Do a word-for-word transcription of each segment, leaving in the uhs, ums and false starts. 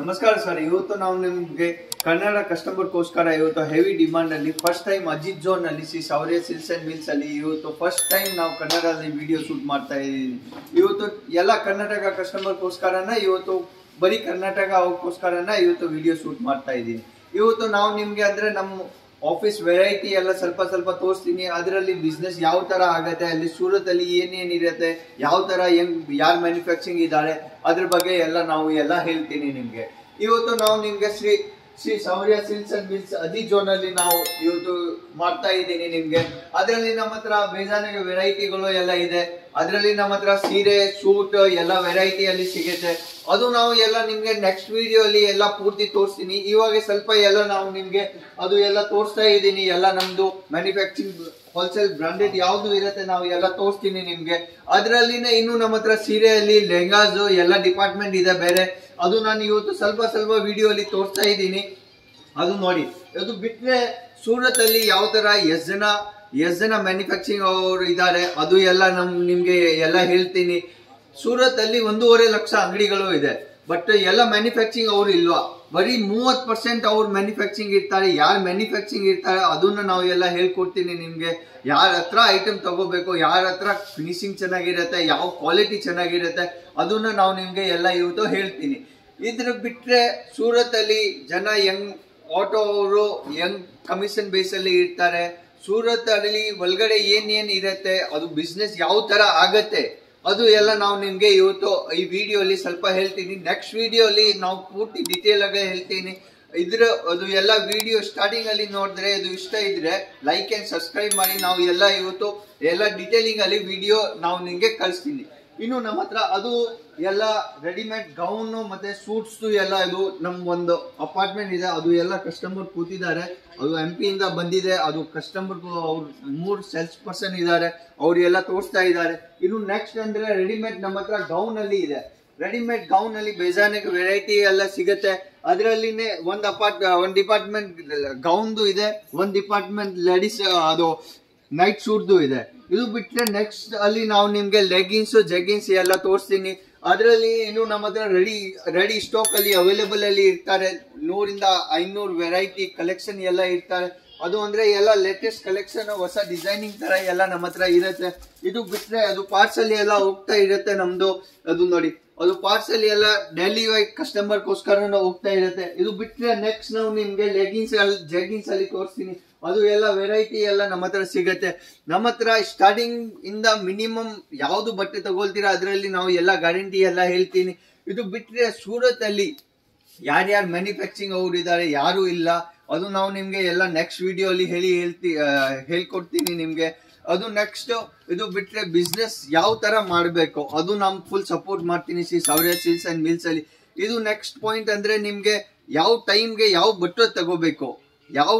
ನಮಸ್ಕಾರ ಸರ್. ಇವತ್ತು ನಾವು ನಿಮಗೆ ಕನ್ನಡ ಕಸ್ಟಮರ್ಗೋಸ್ಕರ ಇವತ್ತು ಹೆವಿ ಡಿಮಾಂಡ್ ಅಲ್ಲಿ ಫಸ್ಟ್ ಟೈಮ್ ಅಜಿತ್ ಝೋನ್ ಅಲ್ಲಿ Shri Shaurya silks and mills ಅಲ್ಲಿ ಇವತ್ತು ಫಸ್ಟ್ ಟೈಮ್ ನಾವು ಕನ್ನಡದಲ್ಲಿ ವಿಡಿಯೋ ಶೂಟ್ ಮಾಡ್ತಾ ಇದ್ದೀವಿ. ಇವತ್ತು ಎಲ್ಲ ಕರ್ನಾಟಕ ಕಸ್ಟಮರ್ಗೋಸ್ಕರನ ಇವತ್ತು ಬರೀ ಕರ್ನಾಟಕಗೋಸ್ಕರನ ಇವತ್ತು ವಿಡಿಯೋ ಶೂಟ್ ಮಾಡ್ತಾ ಇದ್ದೀನಿ. ಇವತ್ತು ನಾವು ನಿಮ್ಗೆ ಅಂದ್ರೆ ನಮ್ಮ ಆಫೀಸ್ ವೆರೈಟಿ ಎಲ್ಲ ಸ್ವಲ್ಪ ಸ್ವಲ್ಪ ತೋರಿಸ್ತೀನಿ. ಅದರಲ್ಲಿ ಬಿಸ್ನೆಸ್ ಯಾವ ತರ ಆಗತ್ತೆ, ಅಲ್ಲಿ ಸೂರತ್ ಅಲ್ಲಿ ಏನೇನಿರುತ್ತೆ, ಯಾವ ತರ ಹೆಂಗ್ ಯಾರು ಮ್ಯಾನುಫ್ಯಾಕ್ಚರಿಂಗ್ ಇದ್ದಾರೆ ಅದ್ರ ಬಗ್ಗೆ ಎಲ್ಲ ನಾವು ಎಲ್ಲ ಹೇಳ್ತೀನಿ ನಿಮ್ಗೆ. ಇವತ್ತು ನಾವು ನಿಮ್ಗೆ Shri Shri Shaurya silks and mills Ajit zone ಅಲ್ಲಿ ನಾವು ಇವತ್ತು ಮಾಡ್ತಾ ಇದ್ದೀನಿ ನಿಮ್ಗೆ. ಅದರಲ್ಲಿ ನಮ್ಮ ಹತ್ರ ಬೇಜಾನಿಗೆ ವೆರೈಟಿಗಳು ಎಲ್ಲ ಇದೆ. ಅದರಲ್ಲಿ ನಮ್ಮ ಹತ್ರ ಸೀರೆ ಸೂಟ್ ಎಲ್ಲ ವೆರೈಟಿಯಲ್ಲಿ ಸಿಗುತ್ತೆ. ಅದು ನಾವು ಎಲ್ಲ ನಿಮ್ಗೆ ನೆಕ್ಸ್ಟ್ ವಿಡಿಯೋ ಅಲ್ಲಿ ಎಲ್ಲ ಪೂರ್ತಿ ತೋರಿಸ್ತೀನಿ. ಇವಾಗ ಸ್ವಲ್ಪ ಎಲ್ಲ ನಾವು ನಿಮ್ಗೆ ಅದು ಎಲ್ಲ ತೋರಿಸ್ತಾ ಇದ್ದೀನಿ. ಎಲ್ಲ ನಮ್ದು ಮ್ಯಾನುಫ್ಯಾಕ್ಚರಿಂಗ್ ಹೋಲ್ಸೇಲ್ ಬ್ರಾಂಡೆಡ್ ಯಾವ್ದು ಇರುತ್ತೆ ನಾವು ಎಲ್ಲ ತೋರಿಸ್ತೀನಿ ನಿಮ್ಗೆ. ಅದರಲ್ಲಿನೇ ಇನ್ನು ನಮ್ಮ ಹತ್ರ ಸೀರೆಯಲ್ಲಿ ಲೆಹಂಗಾಸ್ ಎಲ್ಲ ಡಿಪಾರ್ಟ್ಮೆಂಟ್ ಇದೆ ಬೇರೆ. ಅದು ನಾನು ಇವತ್ತು ಸ್ವಲ್ಪ ಸ್ವಲ್ಪ ವಿಡಿಯೋ ಅಲ್ಲಿ ತೋರಿಸ್ತಾ ಇದ್ದೀನಿ. ಅದು ನೋಡಿ. ಅದು ಬಿಟ್ರೆ ಸೂರತ್ ಅಲ್ಲಿ ಯಾವ ತರ ಎಷ್ಟ್ ಜನ ಎಷ್ಟ್ ಜನ ಮ್ಯಾನುಫ್ಯಾಕ್ಚರಿಂಗ್ ಅವರು ಇದ್ದಾರೆ ಅದು ಎಲ್ಲ ನಮ್ ನಿಮ್ಗೆ ಎಲ್ಲ ಹೇಳ್ತೀನಿ. ಸೂರತ್ ಅಲ್ಲಿ ಒಂದೂವರೆ ಲಕ್ಷ ಅಂಗಡಿಗಳು ಇದೆ. ಬಟ್ ಎಲ್ಲ ಮ್ಯಾನುಫ್ಯಾಕ್ಚರಿಂಗ್ ಅವ್ರು ಇಲ್ವಾ, ಬರೀ ಮೂವತ್ ಪರ್ಸೆಂಟ್ ಅವ್ರು ಮ್ಯಾನುಫ್ಯಾಕ್ಚರಿಂಗ್ ಇರ್ತಾರೆ. ಯಾರು ಮ್ಯಾನುಫ್ಯಾಕ್ಚರಿಂಗ್ ಇರ್ತಾರೆ ಅದನ್ನ ನಾವು ಎಲ್ಲ ಹೇಳ್ಕೊಡ್ತೀನಿ ನಿಮ್ಗೆ. ಯಾರ ಹತ್ರ ಐಟಮ್ ತಗೋಬೇಕು, ಯಾರ ಹತ್ರ ಫಿನಿಶಿಂಗ್ ಚೆನ್ನಾಗಿರುತ್ತೆ, ಯಾವ ಕ್ವಾಲಿಟಿ ಚೆನ್ನಾಗಿರುತ್ತೆ ಅದನ್ನ ನಾವು ನಿಮ್ಗೆ ಎಲ್ಲ ಇವತ್ತು ಹೇಳ್ತೀನಿ. ಇದ್ರ ಬಿಟ್ರೆ ಸೂರತ್ ಅಲ್ಲಿ ಜನ ಯಂಗ್ ಆಟೋ ಅವರು ಯಂಗ್ ಕಮಿಷನ್ ಬೇಸ್ ಅಲ್ಲಿ ಇರ್ತಾರೆ. ಸೂರತ್ ಅಲ್ಲಿ ಒಳಗಡೆ ಏನ್ ಏನ್ ಇರುತ್ತೆ, ಅದು ಬಿಸ್ನೆಸ್ ಯಾವ ತರ ಆಗತ್ತೆ ಅದು ಎಲ್ಲ ನಾವು ನಿಮ್ಗೆ ಇವತ್ತು ಈ ವಿಡಿಯೋ ಅಲ್ಲಿ ಸ್ವಲ್ಪ ಹೇಳ್ತೀನಿ. ನೆಕ್ಸ್ಟ್ ವಿಡಿಯೋ ಅಲ್ಲಿ ನಾವು ಪೂರ್ತಿ ಡಿಟೇಲ್ ಆಗಿ ಹೇಳ್ತೀನಿ. ಇದ್ರ ಅದು ಎಲ್ಲ ವಿಡಿಯೋ ಸ್ಟಾರ್ಟಿಂಗ್ ಅಲ್ಲಿ ನೋಡಿದ್ರೆ ಅದು ಇಷ್ಟ ಇದ್ರೆ ಲೈಕ್ ಅಂಡ್ ಸಬ್ಸ್ಕ್ರೈಬ್ ಮಾಡಿ. ನಾವು ಎಲ್ಲ ಇವತ್ತು ಎಲ್ಲ ಡಿಟೇಲಿಂಗ್ ಅಲ್ಲಿ ವಿಡಿಯೋ ನಾವು ನಿಮ್ಗೆ ಕಳಿಸ್ತೀನಿ. ಇನ್ನು ನಮ್ಮ ಹತ್ರ ಅದು ಎಲ್ಲ ರೆಡಿಮೇಡ್ ಗೌನ್ ಮತ್ತೆ ಸೂಟ್ಸ್ ಎಲ್ಲ ಇದು ನಮ್ ಒಂದು ಅಪಾರ್ಟ್ಮೆಂಟ್ ಇದೆ. ಅದು ಎಲ್ಲ ಕಸ್ಟಮರ್ ಕೂತಿದ್ದಾರೆ. ಅದು ಎಂ ಪಿ ಇಂದ ಬಂದಿದೆ. ಅದು ಕಸ್ಟಮರ್ ಅವ್ರು ಮೂರ್ ಸೇಲ್ಸ್ ಪರ್ಸನ್ ಇದ್ದಾರೆ, ಅವ್ರು ಎಲ್ಲ ತೋರಿಸ್ತಾ ಇದ್ದಾರೆ. ಇನ್ನು ನೆಕ್ಸ್ಟ್ ಅಂದ್ರೆ ರೆಡಿಮೇಡ್ ನಮ್ಮ ಹತ್ರ ಗೌನ್ ಅಲ್ಲಿ ಇದೆ. ರೆಡಿಮೇಡ್ ಗೌನ್ ಅಲ್ಲಿ ಬೇಜಾನಿಗೆ ವೆರೈಟಿ ಎಲ್ಲ ಸಿಗುತ್ತೆ. ಅದರಲ್ಲಿನೇ ಒಂದ್ ಅಪಾರ್ಟ್ ಒಂದ್ ಡಿಪಾರ್ಟ್ಮೆಂಟ್ ಗೌನ್ದು ಇದೆ, ಒಂದ್ ಡಿಪಾರ್ಟ್ಮೆಂಟ್ ಲೇಡೀಸ್ ಅದು ನೈಟ್ ಸೂಟ್ದು ಇದೆ. ಇದು ಬಿಟ್ರೆ ನೆಕ್ಸ್ಟ್ ಅಲ್ಲಿ ನಾವು ನಿಮ್ಗೆ ಲೆಗಿನ್ಸ್ ಜೆಗಿನ್ಸ್ ಎಲ್ಲ ತೋರಿಸ್ತೀನಿ. ಅದರಲ್ಲಿ ಇನ್ನು ನಮ್ಮ ಹತ್ರ ರೆಡಿ ರೆಡಿ ಸ್ಟಾಕ್ ಅಲ್ಲಿ ಅವೈಲೇಬಲ್ ಅಲ್ಲಿ ಇರ್ತಾರೆ. ನೂರಿಂದ ಐನೂರು ವೆರೈಟಿ ಕಲೆಕ್ಷನ್ ಎಲ್ಲ ಇರ್ತಾರೆ. ಅದು ಅಂದ್ರೆ ಎಲ್ಲ ಲೇಟೆಸ್ಟ್ ಕಲೆಕ್ಷನ್, ಹೊಸ ಡಿಸೈನಿಂಗ್ ತರ ಎಲ್ಲ ನಮ್ಮ ಹತ್ರ ಇರುತ್ತೆ. ಇದು ಬಿಟ್ರೆ ಅದು ಪಾರ್ಸಲ್ ಎಲ್ಲ ಹೋಗ್ತಾ ಇರುತ್ತೆ ನಮ್ದು. ಅದು ನೋಡಿ, ಅದು ಪಾರ್ಸಲ್ ಎಲ್ಲ ಡೆಲ್ಲಿ ವೈಟ್ ಕಸ್ಟಮರ್ಗೋಸ್ಕರ ಹೋಗ್ತಾ ಇರುತ್ತೆ. ಇದು ಬಿಟ್ರೆ ನೆಕ್ಸ್ಟ್ ನಾವು ನಿಮ್ಗೆ ಲೆಗಿನ್ಸ್ ಅಲ್ಲಿ ಜೆಗಿನ್ಸ್ ಅಲ್ಲಿ ತೋರಿಸ್ತೀನಿ. ಅದು ಎಲ್ಲ ವೆರೈಟಿ ಎಲ್ಲ ನಮ್ಮ ಹತ್ರ ಸಿಗತ್ತೆ. ನಮ್ಮ ಹತ್ರ ಸ್ಟಾರ್ಟಿಂಗ್ ಇಂದ ಮಿನಿಮಮ್ ಯಾವ್ದು ಬಟ್ಟೆ ತಗೊಳ್ತೀರಾ ಅದರಲ್ಲಿ ನಾವು ಎಲ್ಲ ಗ್ಯಾರಂಟಿ ಎಲ್ಲ ಹೇಳ್ತೀನಿ. ಇದು ಬಿಟ್ರೆ ಸೂರತ್ ಅಲ್ಲಿ ಯಾರ್ಯಾರು ಮ್ಯಾನುಫ್ಯಾಕ್ಚರಿಂಗ್ ಅವ್ರು ಇದ್ದಾರೆ ಯಾರು ಇಲ್ಲ ಅದು ನಾವು ನಿಮ್ಗೆ ಎಲ್ಲ ನೆಕ್ಸ್ಟ್ ವಿಡಿಯೋ ಅಲ್ಲಿ ಹೇಳಿ ಹೇಳ್ತಿ ಹೇಳ್ಕೊಡ್ತೀನಿ ನಿಮ್ಗೆ. ಅದು ನೆಕ್ಸ್ಟ್ ಇದು ಬಿಟ್ರೆ ಬಿಸ್ನೆಸ್ ಯಾವ ತರ ಮಾಡ್ಬೇಕು ಅದು ನಮ್ ಫುಲ್ ಸಪೋರ್ಟ್ ಮಾಡ್ತೀನಿ Shri Shaurya silks and mills ಅಲ್ಲಿ. ಇದು ನೆಕ್ಸ್ಟ್ ಪಾಯಿಂಟ್ ಅಂದ್ರೆ ನಿಮ್ಗೆ ಯಾವ ಟೈಮ್ಗೆ ಯಾವ ಬಟ್ಟೆ ತಗೋಬೇಕು, ಯಾವ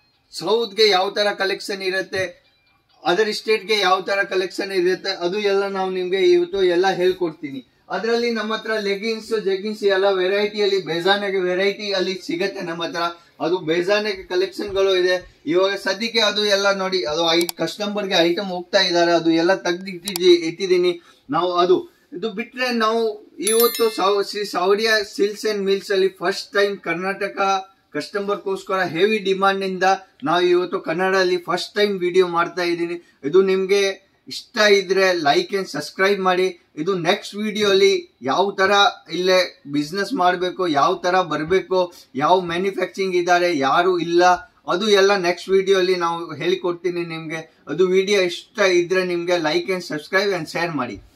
ಸೌತ್ಗೆ ಯಾವ ತರ ಕಲೆಕ್ಷನ್ ಇರುತ್ತೆ, ಅದರ್ ಸ್ಟೇಟ್ಗೆ ಯಾವ ತರ ಕಲೆಕ್ಷನ್ ಇರುತ್ತೆ ಅದು ಎಲ್ಲ ನಾವು ನಿಮ್ಗೆ ಇವತ್ತು ಎಲ್ಲ ಹೇಳ್ಕೊಡ್ತೀನಿ. ಅದರಲ್ಲಿ ನಮ್ಮ ಹತ್ರ ಲೆಗಿನ್ಸ್ ಜೆಗಿನ್ಸ್ ಎಲ್ಲ ವೆರೈಟಿಯಲ್ಲಿ ಬೇಜಾನಿಗೆ ವೆರೈಟಿ ಅಲ್ಲಿ ಸಿಗತ್ತೆ ನಮ್ಮ ಹತ್ರ. ಅದು ಬೇಜಾನಿಗೆ ಕಲೆಕ್ಷನ್ ಗಳು ಇದೆ. ಇವಾಗ ಸದ್ಯಕ್ಕೆ ಅದು ಎಲ್ಲ ನೋಡಿ, ಅದು ಐ ಕಸ್ಟಮರ್ಗೆ ಐಟಮ್ ಹೋಗ್ತಾ ಇದ್ದಾರೆ. ಅದು ಎಲ್ಲ ತೆಗ್ದು ಇಟ್ಟಿದ್ದಿ ಇಟ್ಟಿದ್ದೀನಿ ನಾವು. ಅದು ಇದು ಬಿಟ್ರೆ ನಾವು ಇವತ್ತು Shri Shaurya silks and mills ಅಲ್ಲಿ ಫಸ್ಟ್ ಟೈಮ್ ಕರ್ನಾಟಕ ಕಸ್ಟಮರ್ಗೋಸ್ಕರ ಹೆವಿ ಡಿಮಾಂಡ್ ಇಂದ ನಾವು ಇವತ್ತು ಕನ್ನಡದಲ್ಲಿ ಫಸ್ಟ್ ಟೈಮ್ ವಿಡಿಯೋ ಮಾಡ್ತಾ ಇದ್ದೀನಿ. ಇದು ನಿಮ್ಗೆ ಇಷ್ಟ ಇದ್ರೆ ಲೈಕ್ ಅಂಡ್ ಸಬ್ಸ್ಕ್ರೈಬ್ ಮಾಡಿ. ಇದು ನೆಕ್ಸ್ಟ್ ವಿಡಿಯೋ ಅಲ್ಲಿ ಯಾವ ತರ ಇಲ್ಲೇ ಬಿಸ್ನೆಸ್ ಮಾಡಬೇಕು, ಯಾವ ತರ ಬರಬೇಕು, ಯಾವ ಮ್ಯಾನುಫ್ಯಾಕ್ಚರಿಂಗ್ ಇದ್ದಾರೆ ಯಾರು ಇಲ್ಲ ಅದು ಎಲ್ಲ ನೆಕ್ಸ್ಟ್ ವಿಡಿಯೋ ಅಲ್ಲಿ ನಾವು ಹೇಳಿಕೊಡ್ತೀನಿ ನಿಮ್ಗೆ. ಅದು ವಿಡಿಯೋ ಇಷ್ಟ ಇದ್ರೆ ನಿಮ್ಗೆ like and subscribe and share ಮಾಡಿ.